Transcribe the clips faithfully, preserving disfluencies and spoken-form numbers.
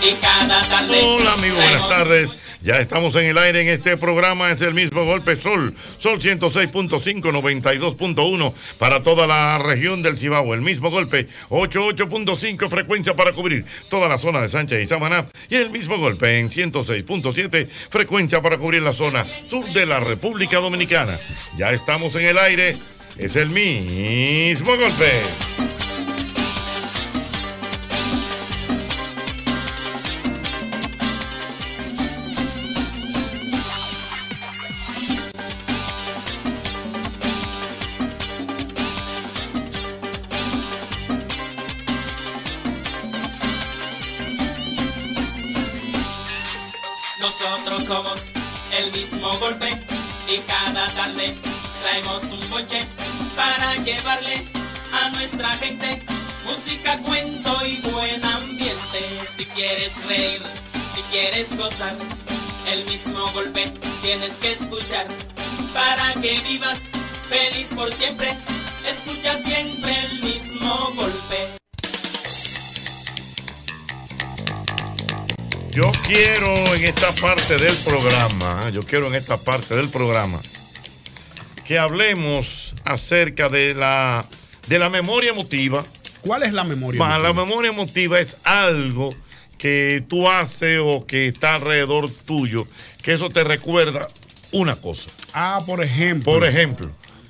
y cada tarde. Hola amigos, buenas tardes. Ya estamos en el aire en este programa, es el mismo golpe Sol, Sol ciento seis punto cinco, noventa y dos punto uno para toda la región del Cibao, el mismo golpe, ochenta y ocho punto cinco frecuencia para cubrir toda la zona de Sánchez y Samaná, y el mismo golpe en ciento seis punto siete frecuencia para cubrir la zona sur de la República Dominicana. Ya estamos en el aire, es el mismo golpe. Nosotros somos el mismo golpe y cada tarde traemos un bonche para llevarle a nuestra gente música, cuento y buen ambiente. Si quieres reír, si quieres gozar, el mismo golpe tienes que escuchar para que vivas feliz por siempre. Escucha siempre el mismo golpe. Yo quiero en esta parte del programa, yo quiero en esta parte del programa que hablemos acerca de la, de la memoria emotiva. ¿Cuál es la memoria Ma, emotiva? La memoria emotiva es algo que tú haces o que está alrededor tuyo, que eso te recuerda una cosa. Ah, por ejemplo. Por ejemplo,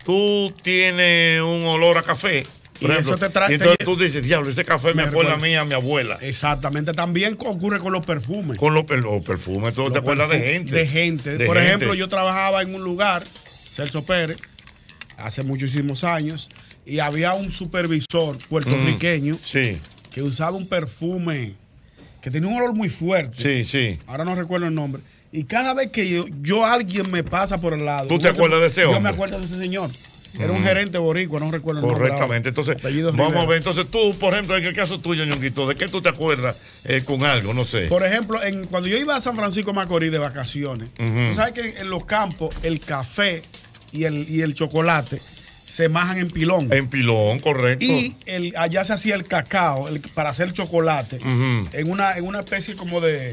tú tienes un olor a café. Por Y ejemplo, eso te trae- y entonces tú dices, diablo, ese café me, Me acuerda a recuerda. mí y a mi abuela. Exactamente. También ocurre con los perfumes. Con los, los perfumes, tú te acuerdas de gente. De gente. De Por gente. ejemplo, yo trabajaba en un lugar, Celso Pérez, hace muchísimos años, y había un supervisor puertorriqueño Mm, sí. que usaba un perfume que tenía un olor muy fuerte. Sí, sí. Ahora no recuerdo el nombre. Y cada vez que yo, yo alguien me pasa por el lado. ¿Tú te acuerdas de ese Yo hombre? me acuerdo de ese señor. Era un Mm. gerente boricua, no recuerdo el nombre. Correctamente. Entonces, Apellido vamos Rivera. a ver. Entonces, tú, por ejemplo, en el caso tuyo, Ñonguito, ¿de qué tú te acuerdas eh, con algo? No sé. Por ejemplo, en, cuando yo iba a San Francisco de Macorís de vacaciones, Ujú. tú sabes que en los campos el café y el, y el chocolate se majan en pilón. En pilón, correcto. Y el, allá se hacía el cacao el- para hacer chocolate Ujú. en, una, en una especie como de...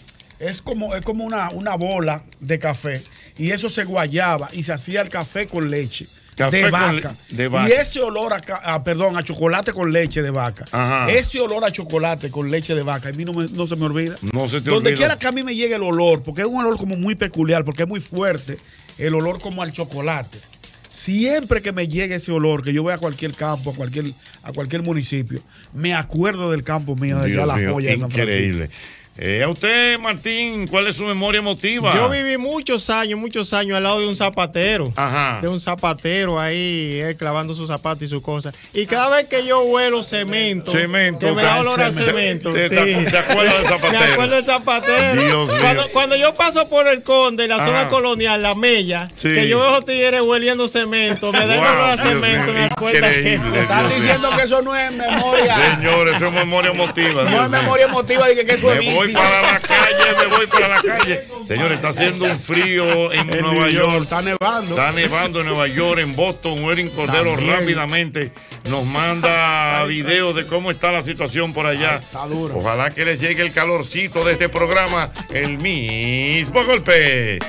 Es como, es como una, una bola de café y eso se guayaba y se hacía el café con leche. Café de, con vaca. le- de vaca. Y ese olor a, ca- a- perdón, a chocolate con leche de vaca. Ajá. Ese olor a chocolate con leche de vaca, a mí no, me- no se me olvida. No se te Donde olvida. quiera que a mí me llegue el olor, porque es un olor como muy peculiar, porque es muy fuerte, el olor como al chocolate. Siempre que me llegue ese olor, que yo voy a cualquier campo, a cualquier, a cualquier municipio, me acuerdo del campo mío, de allá Dios La mío, Joya de San Francisco. increíble. Eh, a usted, Martín, ¿cuál es su memoria emotiva? Yo viví muchos años, muchos años al lado de un zapatero. Ajá. De un zapatero ahí, él clavando sus zapatos y sus cosas. Y cada vez que yo huelo cemento, Cemento, que me da ca- olor a cemento. cemento. ¿Te- sí. te- te acuerdas del zapatero? Me acuerdo del zapatero. Dios mío. Cuando, cuando yo paso por el Conde, la Ajá. zona colonial, la Mella, Sí. que yo veo a los tigres hueliendo cemento, me da Wow, olor a Dios cemento, mío, me acuerda que... increíble, Están Dios mío. diciendo que eso no es memoria. Señores, eso es memoria emotiva. No Dios es mío. memoria emotiva, dije que eso es Me voy vicio. para la calle, me voy para la calle. Señores, está haciendo un frío en, En Nueva New York. York, está nevando. Está nevando en Nueva York, en Boston. Werin Cordero También. rápidamente nos manda videos de cómo está la situación por allá. Está duro. Ojalá que les llegue el calorcito de este programa. El mismo golpe.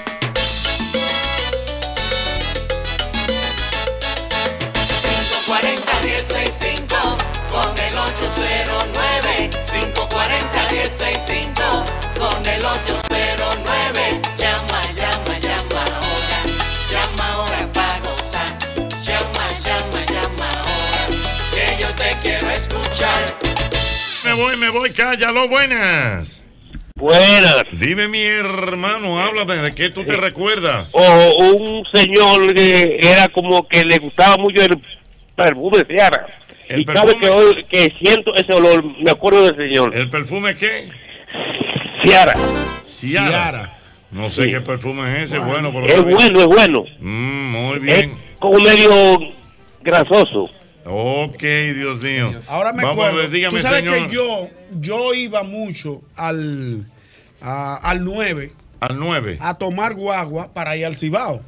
cinco cuarenta, diez sesenta y cinco con el ocho cero nueve. cinco cuarenta, diez sesenta y cinco con el ocho cero nueve. Llama, llama, llama ahora. Llama ahora para gozar. Llama, llama, llama ahora. Que yo te quiero escuchar. Me voy, me voy, cállalo, buenas. Buenas. Dime, mi hermano, háblame, ¿de qué tú te recuerdas? O un señor que era como que le gustaba mucho el perfume de Ciara. ¿El Y cada vez perfume? que, hoy- que siento ese olor, me acuerdo del señor. ¿El perfume qué? Ciara. Ciara. Ciara. No sé Sí. qué perfume es ese, bueno, por lo Es que vi. bueno, es bueno. Mm, muy bien. Es como medio grasoso. Ok, Dios mío. Ahora me Vamos a acuerdo. ver, dígame, Tú sabes señor. que yo, yo iba mucho al, a- al nueve Al nueve. a tomar guagua para ir al Cibao.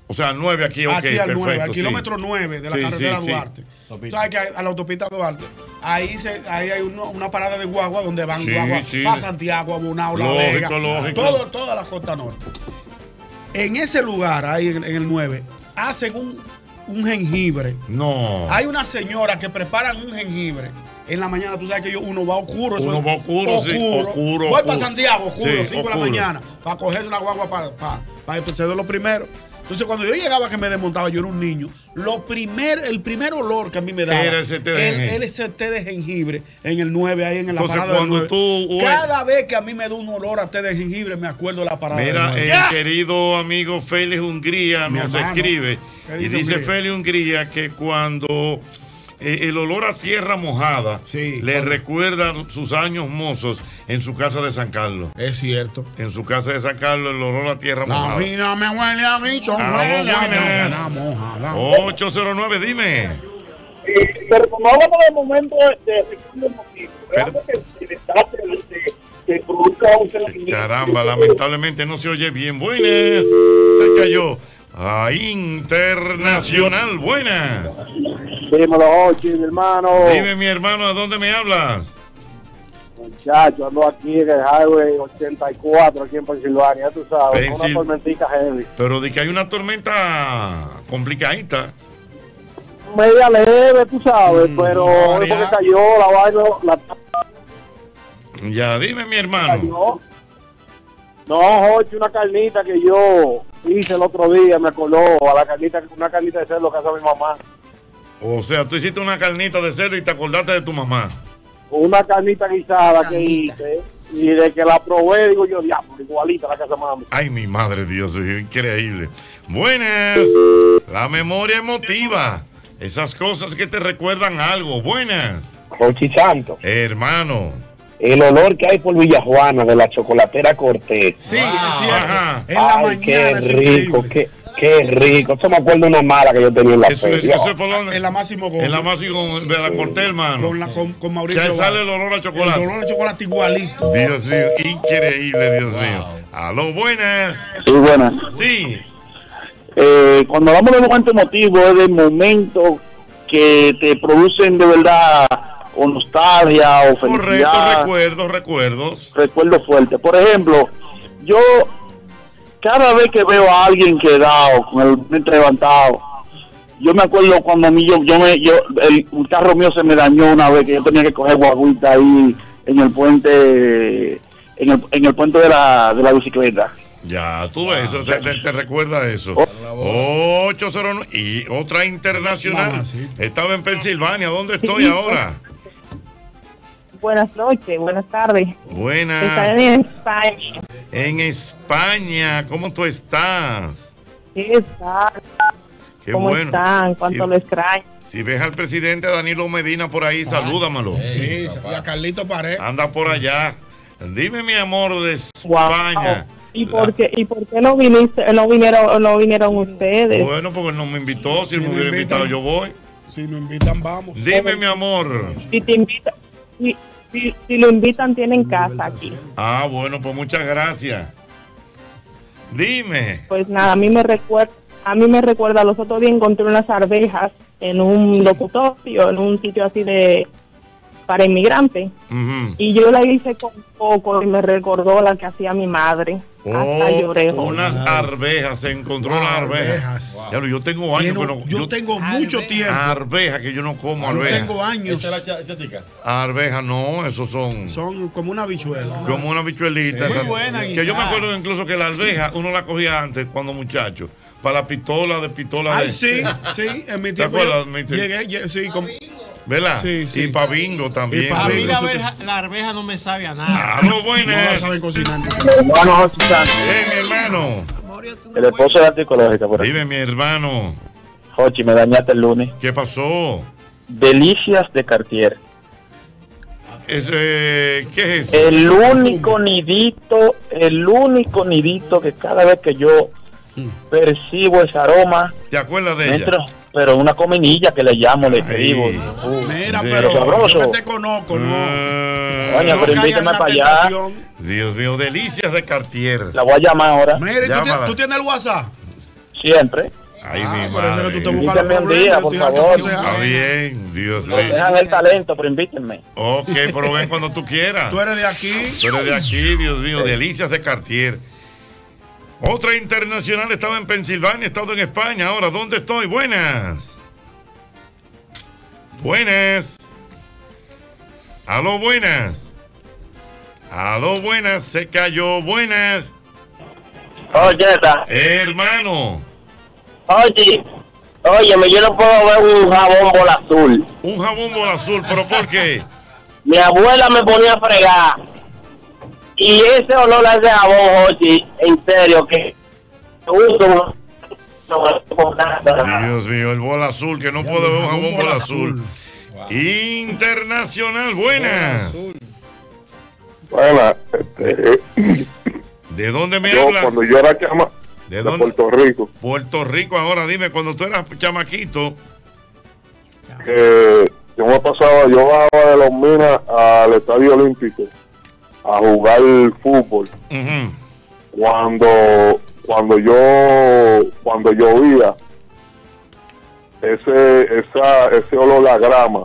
O sea, nueve aquí, ok, aquí al perfecto, nueve, al sí. kilómetro nueve de la Sí, carretera sí, sí. Duarte. Tú sabes que hay- a la autopista Duarte, ahí, se, ahí hay uno- una parada de guagua donde van Sí, guagua sí. para Santiago, a Bonao, La Lógico, Vega, lógico. todo, toda la costa norte. En ese lugar, ahí en, en el nueve, hacen un, un jengibre. No. Hay una señora que preparan un jengibre. En la mañana, tú sabes que yo- uno va oscuro. eso Uno es va oscuro, sí, oscuro, Voy oscuro. para Santiago, oscuro, Sí, cinco de la oscuro. mañana, para coger una guagua para, para, para empezar de lo primero. Entonces, cuando yo llegaba que me desmontaba, yo era un niño, lo primer, el primer olor que a mí me daba Era ese té de el- jengibre. el- ese té de jengibre en el nueve, ahí en la Entonces, parada del cuando nueve. tú- Cada vez que a mí me da un olor a té de jengibre, me acuerdo de la parada Mira, del nueve. el querido amigo Félix Hungría Mi nos hermano. escribe ¿Qué y dice dice Hungría? Félix Hungría que cuando eh, el olor a tierra mojada Sí, le cuando- recuerda sus años mozos en su casa de San Carlos. Es cierto. En su casa de San Carlos, el olor a tierra La mojada. vida me huele a bicho, Ah, huele a buenas. la mojada. ocho cero nueve, dime. Pero como hablamos de momento de segundo motivo, Pero- algo que se desate, se, se produzca un sentimiento. Caramba, lamentablemente no se oye bien. Buenas. Se cayó. A Internacional, buenas. Dímelo, Ochi, mi hermano. Dime, mi hermano, ¿a dónde me hablas? Muchacho, ando aquí en el Highway ochenta y cuatro, aquí en Pensilvania, ya tú sabes, con Pensil- una tormentica heavy. Pero de que hay una tormenta complicadita. Media leve, tú sabes, Mm, pero no es porque varía. cayó la vaina, la Ya, dime, mi hermano. cayó. No, Ochi, una carnita que yo hice el otro día, me acordó a la carnita, una carnita de cerdo que hace mi mamá. O sea, tú hiciste una carnita de cerdo y te acordaste de tu mamá. Una carnita guisada que Carnita. hice, y de que la probé, digo yo, diablo, igualita a la casa mami. Ay, mi madre Dios, es increíble. Buenas. La memoria emotiva. Esas cosas que te recuerdan algo. Buenas. Ochi Santo, Hermano. el olor que hay por Villajuana de la chocolatera Cortés. Sí, es cierto. Ajá. En la Ay, mañana qué es rico, increíble. qué, qué rico. Eso me acuerdo de una mala que yo tenía en la Eso es, feria. eso es por donde. En la Máximo Gómez. En la más y con de la Cortés, hermano. Con, la, con, con Que Mauricio. ahí sale Vázquez. el olor a El chocolate. olor de chocolate igualito. Dios mío, increíble, Dios mío. Aló, buenas. Sí, buenas. Sí. Eh, cuando hablamos de momento emotivo, es del momento que te producen de verdad o nostalgia o Correcto, felicidad, recuerdos, recuerdos. recuerdo fuerte. Por ejemplo, yo cada vez que veo a alguien quedado con el vientre levantado, yo me acuerdo cuando a mí yo, yo me, yo, el, un carro mío se me dañó una vez que yo tenía que coger guaguita ahí en el puente, en el, en el puente de la, de la bicicleta. Ya, tú ves, eso te, te- te recuerda eso. ocho cero nueve y otra internacional. Mamacita. Estaba en Pensilvania. ¿Dónde estoy ahora? Buenas noches, buenas tardes. Buenas. Están en España. En España, ¿cómo tú estás? ¿Qué tal? Qué ¿Cómo bueno. están? ¿Cuánto Si- lo extraño? Si ves al presidente Danilo Medina por ahí, salúdamelo. Sí, y a Carlito Pared. Anda por allá. Dime, mi amor, de Wow. España. ¿Y por qué, y por qué no viniste, no vinieron, no vinieron ustedes? Bueno, porque no me invitó. Si Si me me hubiera invitan. invitado, yo voy. Si nos invitan, vamos. Dime, mi amor. Si te invitan, si, si, si lo invitan, tienen casa aquí. Ah, bueno, pues muchas gracias. Dime. Pues nada, a mí me recuerda, a mí me recuerda, los otros días encontré unas arvejas en un locutorio, en un sitio así de para inmigrantes. Ujú. Y yo la hice con coco y me recordó la que hacía mi madre. Hasta Oh, lloré. joder. unas arvejas, se encontró las arvejas. Arvejas. Ya, yo tengo años Tiene- que no. yo, tengo mucho tiempo. Arvejas que yo no como Yo arvejas. tengo años. Arvejas no, esos son Son como una bichuela. como una bichuelita. Muy esas- buena, que yo me guisada. acuerdo incluso que la arveja uno la cogía antes cuando muchacho. Para la pistola de pistola de. Ay, sí, sí. En mi ¿Te tiempo. acuerdas, yo mi tiempo? Llegué, llegué, sí, con, ¿Verdad? Sí, sí. Y para bingo también. Y pa' A mí bingo. la, arveja, la arveja no me sabe a nada. Ah, no, no la buenas. saben cocinar. Hermano Ochi Santo, Bien, mi hermano. el esposo de la psicológica por ahí. Dime, mi hermano. Ochi, me dañaste el lunes. ¿Qué pasó? Delicias de Cartier. Es, eh, ¿Qué es eso? El único nidito, el único nidito que cada vez que yo percibo ese aroma, ¿Te acuerdas de me ella? entro, pero una cominilla que le llamo, le Ay. escribo. Mira, Sí. pero Sabroso. yo que te conozco, no. Ah, Coño, No pero caigas invítame en la para allá. tentación. Dios mío, delicias de Cartier. La voy a llamar ahora, Mira, ¿y tú, Llámala. tienes, tú tienes el WhatsApp. siempre. Ay, Ah, mi por eso madre. que tú te buscas los Invítenme un problemas, día, yo por estoy aquí favor. aconsejando. Está bien, Dios No mío. dejan el talento, pero invítenme. Ok, pero ven cuando tú quieras. Tú eres de aquí. Tú eres de aquí, Dios mío, delicias de Cartier. Otra internacional estaba en Pensilvania, estado en España. Ahora, ¿dónde estoy? Buenas. Buenas. Aló, buenas. Aló, buenas. Se cayó, buenas. Oye, esta. Hermano, Oye, óyeme, yo no puedo ver un jabón bola azul. un jabón bola azul, ¿pero por qué? Mi abuela me ponía a fregar. Y ese olor a ese jabón, oye, en serio, que uso. Dios mío, el bola azul, que no puedo ver un jabón bola azul. Internacional, buenas. Bueno, este, ¿De dónde me yo hablas? cuando yo era chama ¿De de dónde? Puerto Rico, Puerto Rico, ahora dime, cuando tú eras chamaquito, que yo me pasaba, yo bajaba de Los Minas al Estadio Olímpico a jugar fútbol. ujú, Cuando cuando yo cuando llovía, ese esa ese olor a grama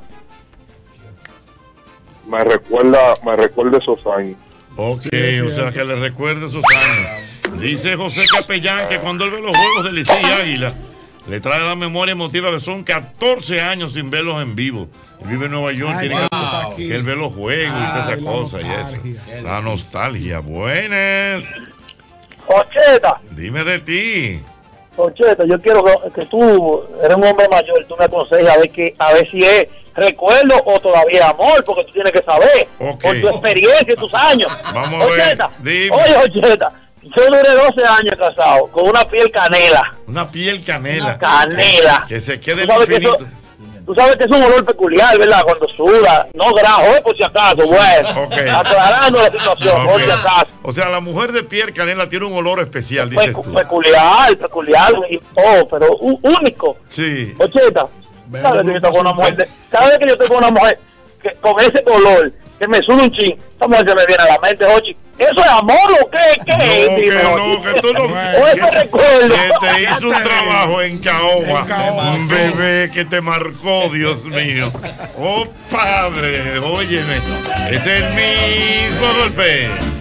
me recuerda me recuerda esos años. ok, Sí, es o sea cierto. que le recuerde sus años. Dice José Capellán que cuando él ve los juegos de Licey y Águila, le trae la memoria emotiva que son catorce años sin verlos en vivo. Él vive en Nueva York, Ay, tiene que, wow. que él ve los juegos y todas Ay, esas la cosas y nostalgia. eso. La nostalgia, buenas. Ocheta, Dime de ti. Ocheta, yo quiero que, que tú eres un hombre mayor, tú me aconsejes a ver que a ver si es recuerdo o todavía amor, porque tú tienes que saber Ok. por tu experiencia y tus años. Vamos a ver, Ocheta, dime. oye, Ocheta, yo duré doce años casado con una piel canela. Una piel canela. Canela. Que se quede Tú sabes que infinito. eso- Tú sabes que es un olor peculiar, ¿verdad? Cuando suda, no grajo, ¿eh? Por si acaso, bueno. Ok. Aclarando la situación, por si Ok. acaso. O sea, la mujer de piel canela tiene un olor especial, dices Pecu- tú. peculiar, peculiar y todo, pero u- único. Sí. Ocheta, Ve ¿sabes un que yo grupo estoy con una mujer? super- de- ¿Sabes que yo estoy con una mujer que, con ese color que me sube un chin? Esa mujer se me viene a la mente, Ochi. ¿Eso es amor o qué? ¿Qué es? No, Dime, que Ochi. no, que tú no. O eso que- recuerdo. Que te hizo un trabajo en Caoba. En Caoba, Un sí. bebé que te marcó, Dios mío. Oh, padre, óyeme. Es el mismo golpe.